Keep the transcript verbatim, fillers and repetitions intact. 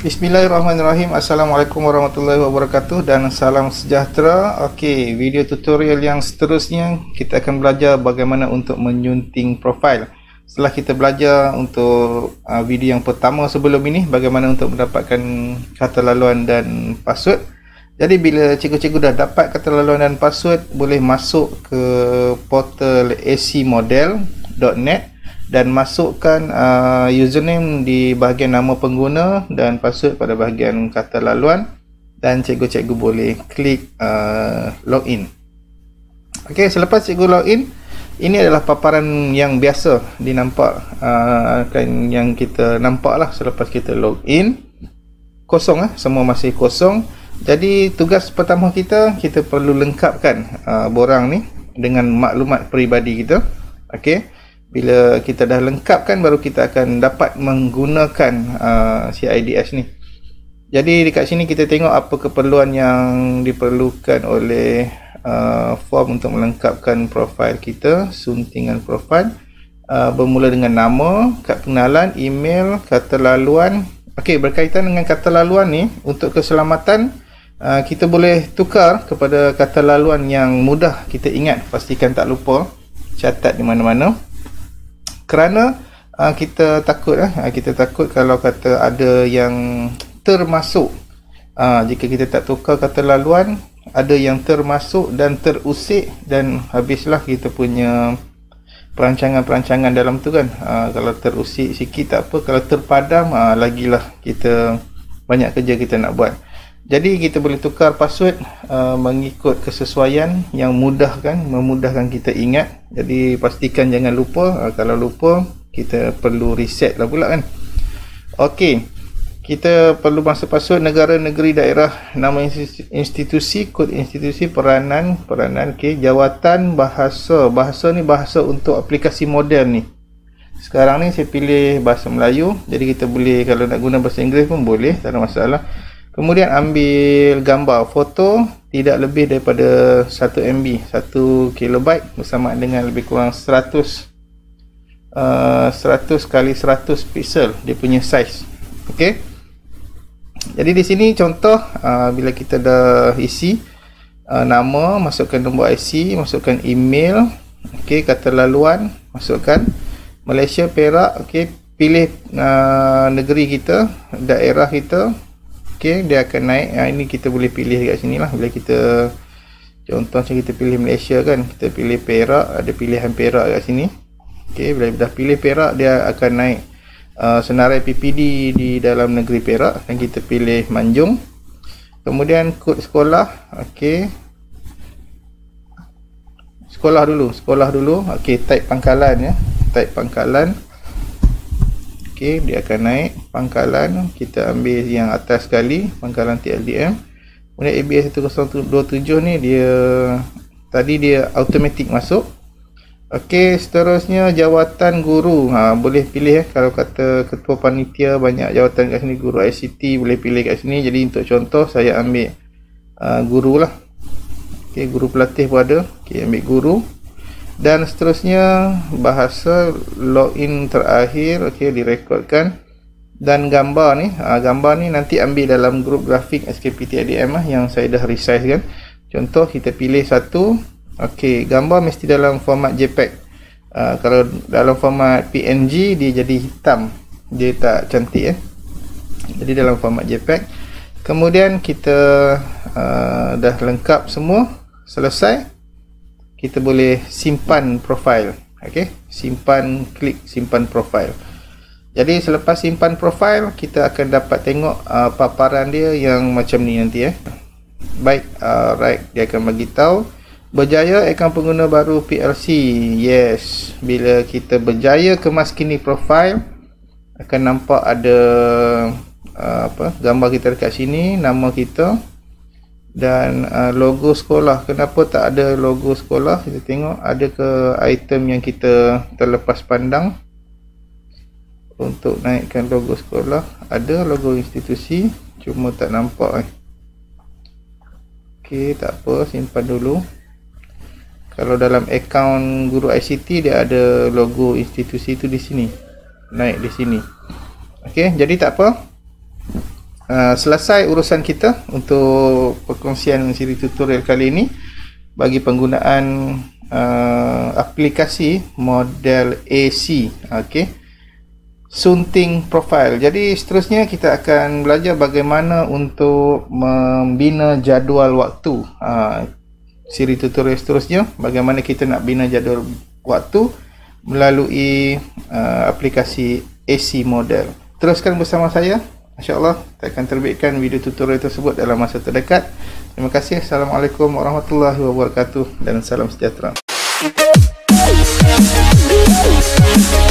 Bismillahirrahmanirrahim. Assalamualaikum warahmatullahi wabarakatuh dan salam sejahtera. Okey, video tutorial yang seterusnya kita akan belajar bagaimana untuk menyunting profil. Setelah kita belajar untuk uh, video yang pertama sebelum ini, bagaimana untuk mendapatkan kata laluan dan password. Jadi bila cikgu-cikgu dah dapat kata laluan dan password, boleh masuk ke portal a c model dot net dan masukkan uh, username di bahagian nama pengguna dan password pada bahagian kata laluan, dan cikgu-cikgu boleh klik uh, login. Okey, selepas cikgu login, ini adalah paparan yang biasa dinampak, uh, kan, yang kita nampak lah selepas kita login. Kosong, eh? semua masih kosong. Jadi tugas pertama kita, kita perlu lengkapkan uh, borang ni dengan maklumat peribadi kita. Okey, bila kita dah lengkapkan, baru kita akan dapat menggunakan uh, C I D S ni. Jadi dekat sini kita tengok apa keperluan yang diperlukan oleh uh, form untuk melengkapkan profil kita, suntingan profil. Uh, bermula dengan nama, kad pengenalan, email, kata laluan. Okey, berkaitan dengan kata laluan ni, untuk keselamatan, uh, kita boleh tukar kepada kata laluan yang mudah kita ingat. Pastikan tak lupa, catat di mana-mana. Kerana uh, kita takut eh, kita takut kalau kata ada yang termasuk, uh, jika kita tak tukar kata laluan, ada yang termasuk dan terusik, dan habislah kita punya perancangan-perancangan dalam tu kan. Uh, kalau terusik sikit tak apa, kalau terpadam, uh, lagilah kita banyak kerja kita nak buat. Jadi kita boleh tukar password uh, mengikut kesesuaian yang mudah kan, memudahkan kita ingat. Jadi pastikan jangan lupa. Uh, kalau lupa, kita perlu reset lah pula kan. Okey, kita perlu masuk password negara, negeri, daerah, nama institusi, kod institusi, peranan, peranan, okey, jawatan, bahasa. Bahasa ni bahasa untuk aplikasi model ni. Sekarang ni saya pilih bahasa Melayu. Jadi kita boleh, kalau nak guna bahasa Inggeris pun boleh, tak ada masalah. Kemudian ambil gambar, foto tidak lebih daripada satu M B, satu kilobyte, bersamaan dengan lebih kurang seratus uh, seratus kali seratus pixel dia punya size. Okey. Jadi di sini contoh, uh, bila kita dah isi uh, nama, masukkan nombor I C, masukkan email, okey, kata laluan, masukkan Malaysia, Perak, okey, pilih uh, negeri kita, daerah kita. Okay, dia akan naik. Ha, ini kita boleh pilih dekat sini lah. Bila kita, contoh macam kita pilih Malaysia kan, kita pilih Perak, ada pilihan Perak dekat sini. Okay, bila dah pilih Perak, dia akan naik uh, senarai P P D di dalam negeri Perak, dan kita pilih Manjung. Kemudian kod sekolah. Okay, sekolah dulu, sekolah dulu. Okay, type pangkalan ya, type pangkalan. Okay, dia akan naik pangkalan. Kita ambil yang atas sekali, pangkalan T L D M. Kemudian A B S satu kosong dua tujuh ni, dia tadi dia automatik masuk. Okey, seterusnya jawatan guru. Ha, boleh pilih eh, kalau kata ketua panitia, banyak jawatan kat sini. Guru I C T boleh pilih kat sini. Jadi untuk contoh saya ambil uh, guru lah. Okey, guru pelatih pun ada. Okey, ambil guru. Dan seterusnya bahasa, login terakhir. Okey, direkodkan. Dan gambar ni, ha, gambar ni nanti ambil dalam grup grafik S K P T I D M lah, yang saya dah resize kan. Contoh kita pilih satu. Okey, gambar mesti dalam format JPEG. uh, Kalau dalam format P N G, dia jadi hitam, dia tak cantik eh. Jadi dalam format JPEG. Kemudian kita uh, dah lengkap semua, selesai. Kita boleh simpan profil. Okey, simpan, klik simpan profil. Jadi selepas simpan profil, kita akan dapat tengok uh, paparan dia yang macam ni nanti eh. Baik, uh, right, dia akan bagi tahu berjaya akaun pengguna baru P L C. Yes, bila kita berjaya kemaskini profil, akan nampak ada uh, apa, gambar kita dekat sini, nama kita, dan uh, logo sekolah. Kenapa tak ada logo sekolah? Kita tengok ada ke item yang kita terlepas pandang. Untuk naikkan logo sekolah, ada logo institusi, cuma tak nampak eh. Okey, tak apa, simpan dulu. Kalau dalam akaun guru I C T, dia ada logo institusi itu di sini, naik di sini. Okey, jadi tak apa. uh, selesai urusan kita untuk perkongsian siri tutorial kali ini bagi penggunaan uh, aplikasi model A C. Okey, sunting profile. Jadi seterusnya kita akan belajar bagaimana untuk membina jadual waktu. Uh, siri tutorial seterusnya bagaimana kita nak bina jadual waktu melalui uh, aplikasi A C model. Teruskan bersama saya, insya-Allah saya akan terbitkan video tutorial tersebut dalam masa terdekat. Terima kasih. Assalamualaikum warahmatullahi wabarakatuh dan salam sejahtera.